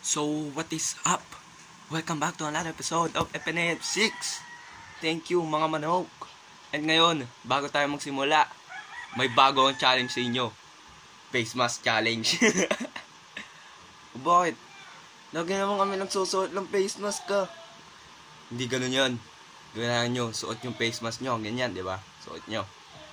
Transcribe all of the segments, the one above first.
So, what is up? Welcome back to another episode of FNAF 6. Thank you mga manok. And ngayon, bago tayo magsimula, may bago ang challenge sa inyo. Face mask challenge. Bakit? Lagi naman kami nagsusuot ng face mask ka. Hindi ganun yan. Gawin nyo, suot yung face mask nyo. Ganyan, di ba? Suot nyo.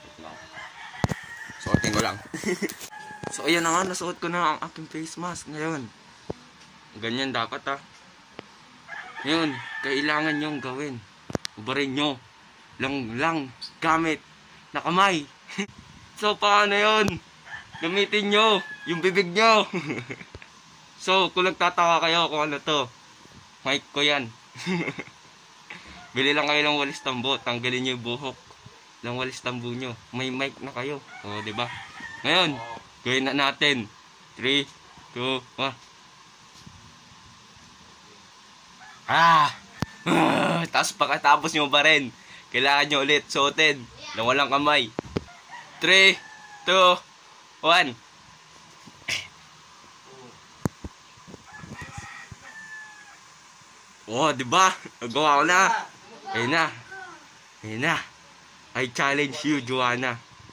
Suotin ko lang. So, ayan na nga, nasuot ko na ang aking face mask ngayon. Ganyan dapat Ngayon, kailangan nyong gawin. Ubarin nyo. Lang gamit na kamay. So, paano yun? Gamitin nyo yung bibig nyo. So, kung nagtataka kayo kung ano to, mic ko yan. Bili lang kayo ng walis tambo. Tanggalin nyo yung buhok ng walis tambo nyo. May mic na kayo. O, diba? Ngayon, gawin na natin. 3, 2, 1. Tapos pagkatapos nyo ba rin, kailangan nyo ulit suotin na walang kamay. 3, 2, 1. Oh, diba? Nagawa ko na. Ayun na. Ayun na. I challenge you, Joanna.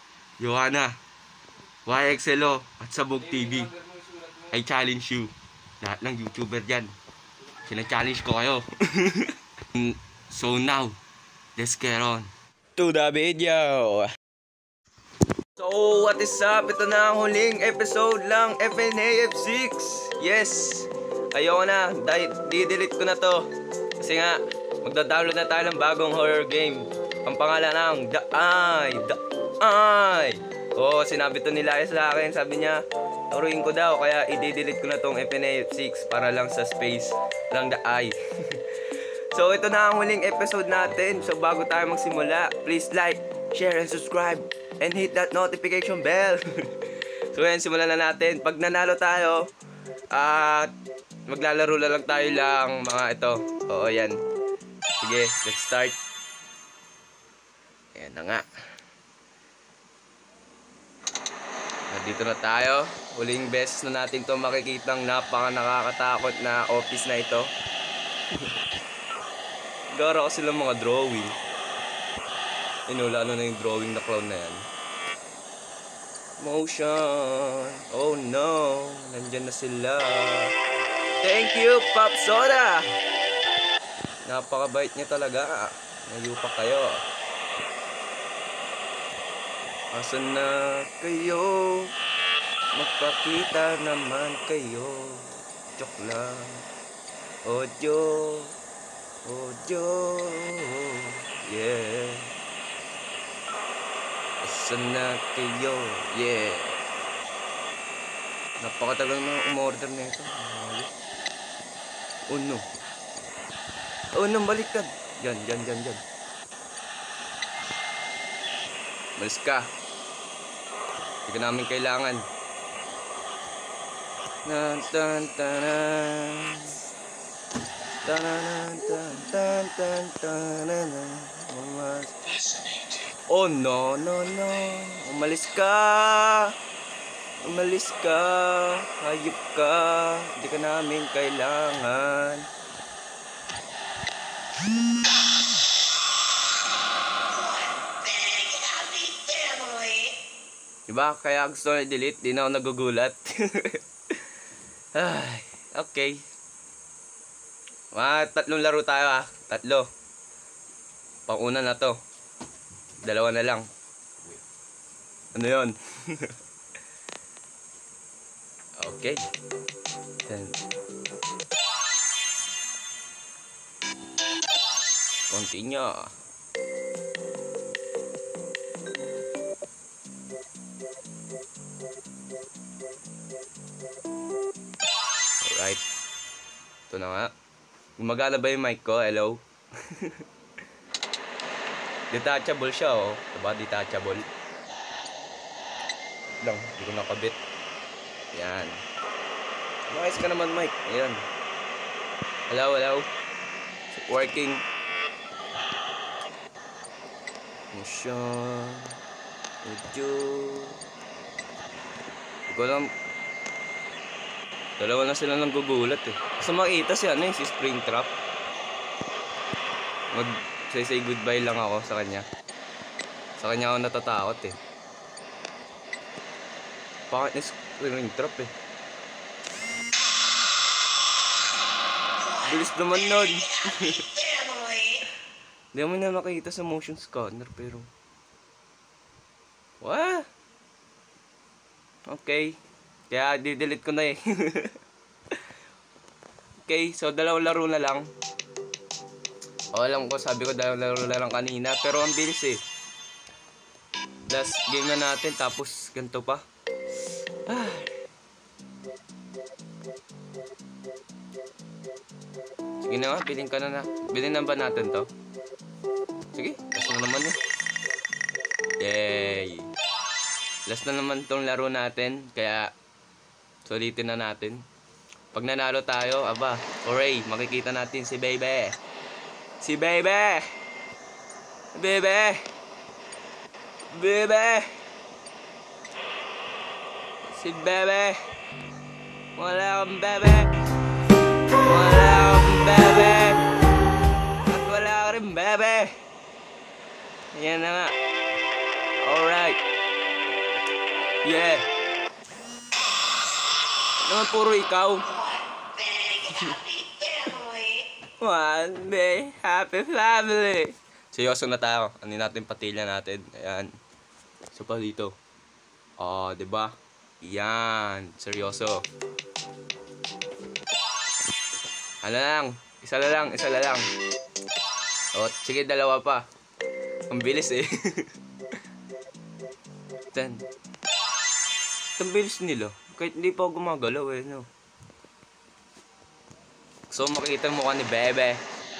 YXLO at Sabog TV. I challenge you. Lahat ng YouTuber dyan. Sina-challenge ko kayo. So now, let's get on to the video. So, what is up? Ito na ang huling episode lang FNAF 6. Yes. Ayoko na. Di-delete ko na to. Kasi nga, magda-download na tayo ng bagong horror game. Ang pangalan ng The Eye. Oo, sinabi to nila sa akin. Sabi niya, turuin ko daw. Kaya i-delete ko na tong FNAF 6 para lang sa space lang The Eye. So, ito na ang huling episode natin. So, bago tayo magsimula, please like, share, and subscribe. And hit that notification bell. So, yan, simulan na natin. Pag nanalo tayo, maglalaro na lang tayo lang mga ito. Oo, yan. Sige, let's start. Ayan na nga. Nandito na tayo. Huling beses na natin to makikitang napaka nakakatakot na office na ito. Gara kasi lang mga drawing. Inula ano na yung drawing na clown na yan. Motion. Oh no. Nandyan na sila. Thank you, Pop Soda. Napakabait niya talaga. Nayupa kayo. Asan na kayo? Magpakita naman kayo. Joke lang. Audio. Yeah. Asan na kayo? Yeah. Napakatagal na umorder na ito. Oh no. Oh no, baliktad. Yan. Malis ka. Hindi ka namin kailangan. Oh no. Umalis ka. Hayop ka. Hindi ka namin kailangan. Diba? Kaya gusto na i-delete. Di na ako nagugulat. Ay, okay. Tatlong laro tayo 3. Pang-una na to. 2 na lang. Ano yun? Okay. Continue. Alright. Ito na nga. Gumagana ba yung mic ko? Hello? Detachable siya, oh. Diba? Detachable. Lang, hindi ko nakabit. Yan. Nice ka naman, mic. Ayan. Hello? Working. Motion. Audio. Hindi ko alam. Dalawa na sila nang gugulat eh. Gusto makita si ano eh, si Springtrap. Mag-say goodbye lang ako sa kanya. Sa kanya ako natatakot eh. Bakit ni Springtrap eh? Bilis naman nun. Hindi mo na nakita sa motion scanner pero... What? Okay. Kaya di-delete ko na eh. Okay, so dalawang laro na lang. O alam ko, sabi ko dalawang laro na lang kanina. Pero ang bilis eh. Last game na natin, tapos ganito pa. Sige na nga, bilhin ka na. Bilhin na ba natin to? Sige, last na naman eh. Yay! Last na naman tong laro natin, kaya sulitin na natin. Pag nanalo tayo, aba, hooray, makikita natin si Bebe. Si Bebe! Bebe! Bebe! Si Bebe! Wala akong Bebe! Wala akong Bebe! At wala ka rin Bebe! Yan na nga. Alright. Yeah. Naman puro ikaw. One day, happy family. Seryoso na tayo. Ano natin patilya natin. Ayan. So pa dito. Oh, 'di ba? Yan, seryoso. Ano lang? Isa na lang. Oh, sige, dalawa pa. Ang bilis eh. Ten. Ang bilis nila. Kahit hindi pa gumagalaw eh, no? So, makikita mo ka ni Bebe.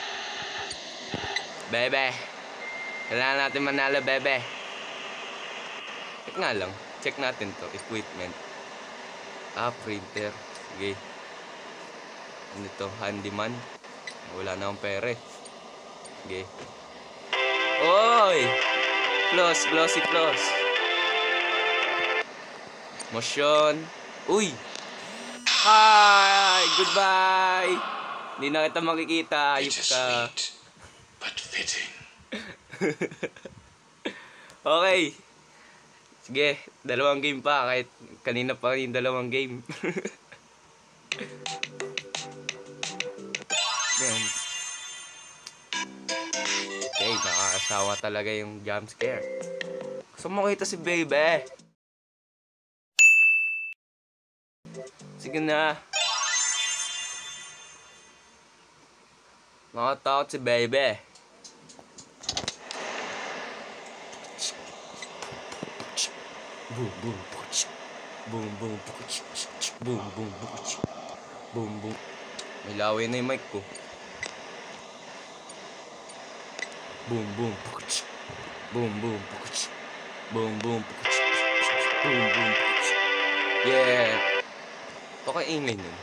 Bebe. Kailangan natin manalo, Bebe. Check nga lang. Check natin to. Equipment. Printer. Sige. Ano to? Handyman. Wala na akong pera eh. Sige. Oy! Glossy close. Motion. Uy! Hi! Goodbye! Hindi na kita makikita. Ayup ka. But fitting. Okay. Sige, dalawang game pa. Kahit kanina pa yung dalawang game. Then, okay, nakakasawa talaga yung jump scare. Gusto mo makita si Bebe? Sige na. Nakatakot si Bebe. Boom, boom, boom, boom, boom, boom, boom, boom. May laway na yung mic ko. Boom, boom, boom, boom, boom, boom, boom, boom. Yeah. Baka ingay nun.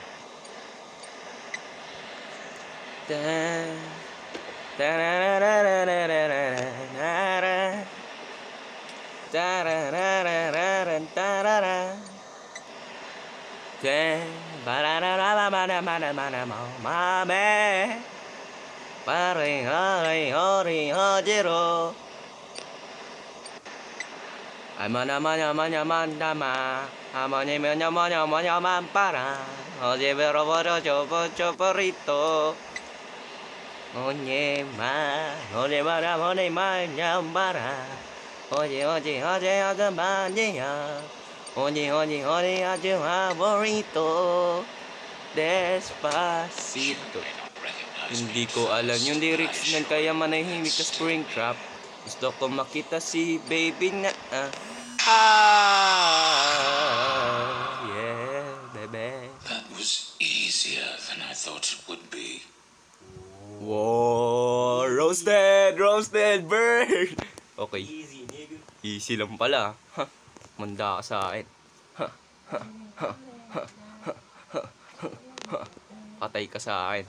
Oye ma, oye bara, oye ma, nyambara. Oye, oye, oye, oye, manía. Oye, oye, oye, oye, favorito. Despacito. Hindi ko alam yung lyrics ng kaya manahimik ka Springtrap. Gusto ko makita si baby na yeah, baby. That was easier than I thought it would be. Wow, roasted bird. Okay. Easy, nigga. Easy lang pala. Ha, manda ka sa akin. Patay ka sa akin.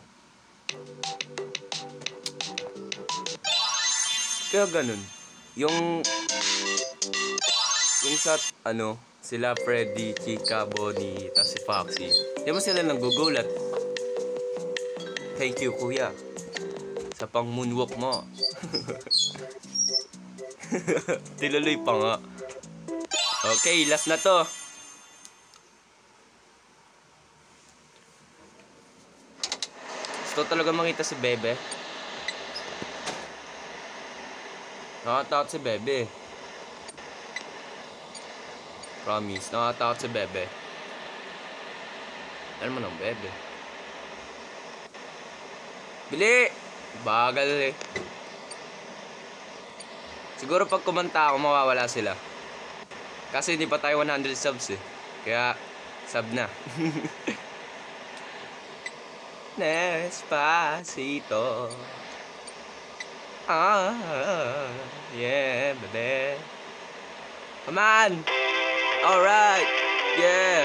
Kaya ganun. Yung sa Sila Freddy, Chica, Bonnie, tapos si Foxy. Di mo sila nanggugulat. Thank you, kuya. Sa pang moonwalk mo. Tiluloy pa nga. Okay, last na to. Gusto talaga makita si Bebe. Nakatakot si Bebe. Promise, nakatakot si Bebe. Ano mo ng Bebe? Bili! Bagal eh. Siguro pag kumanta ako, mawawala sila. Kasi hindi pa tayo 100 subs eh. Kaya, sub na. Despacito. Yeah, baby. Come on! Alright! Yeah!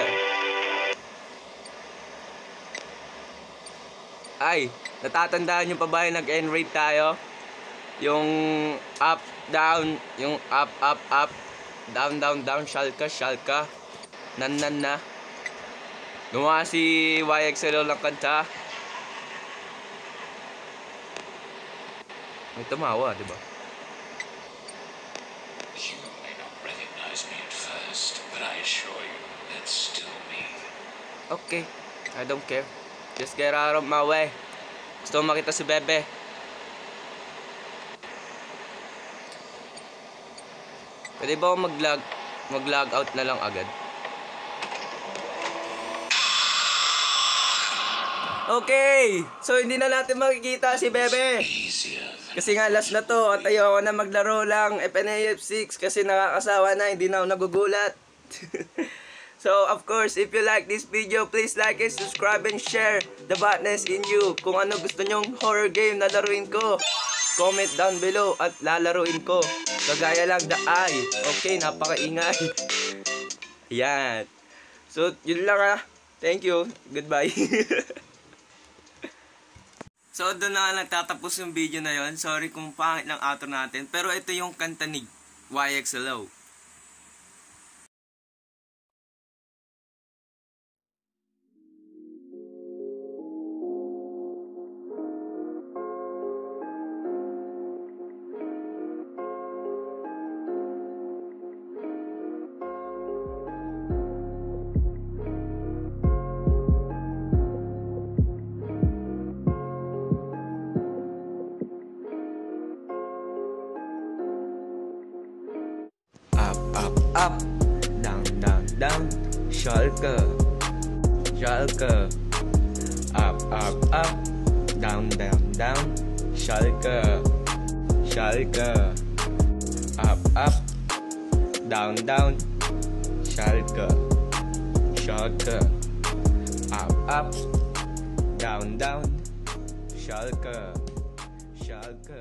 Ay, natatandaan nyo pa ba yung nag-N-rate tayo? Yung up, down, yung up, down, down, shalka, nan, na. Gumawa si YXLO ng kanta. May tumawa, di ba? You may not recognize me at first, but I assure you, that's still me. Okay, I don't care. Just get out of my way. Gusto mo makita si Bebe. Pwede ba ako mag-log out na lang agad? Okay! So hindi na natin makikita si Bebe. Kasi nga last na to at ayoko na maglaro lang FNAF6 kasi nakakasawa na, hindi na ako nagugulat. So of course, if you like this video, please like and subscribe and share the badness in you. Kung ano gusto nyong horror game na laruin ko, comment down below at lalaruin ko. Kagaya lang The Eye. Okay, napakaingay. Yan. So yun lang ah. Thank you. Goodbye. So doon na nagtatapos yung video na yon. Sorry kung pangit ng outro natin. Pero ito yung kanta ni YXLO. Up, down, down, down, Schalke, Schalke. Up, down, down, down, Schalke, Schalke. Up, down, down, Schalke, Schalke. Up, down, down, Schalke, Schalke.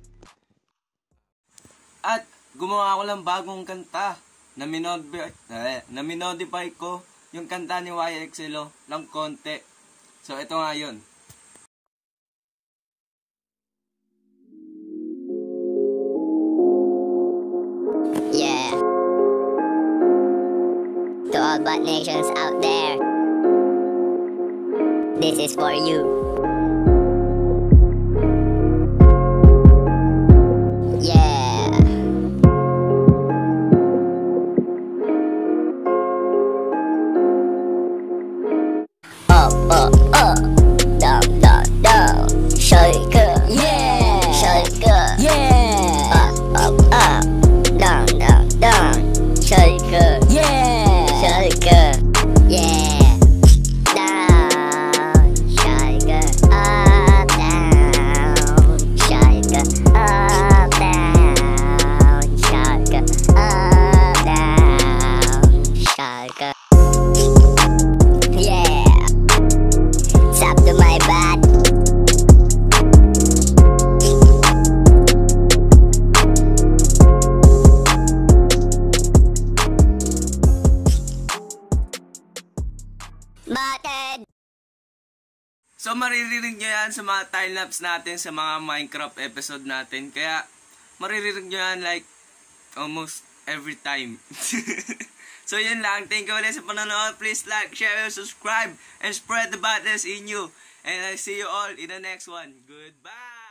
At gumawa ako ng bagong kanta na minodify ko yung kanta ni YXLO ng konti. So ito nga yun. Yeah. To all bad nations out there, this is for you. Down, down, down, Schalke, yeah, Schalke, yeah, up, down, down, down, Schalke, yeah, Schalke, yeah, down, Schalke, up, down, Schalke, up, down, Schalke, up, down, Schalke. Up to my bad. Batted. So maririnig nyo yan sa mga time-lapse natin sa mga Minecraft episode natin. Kaya maririnig nyo yan like almost every time. So So yun lang. Thank you ulit sa panonood. Please like, share, subscribe, and spread the badness in you. And I see you all in the next one. Goodbye!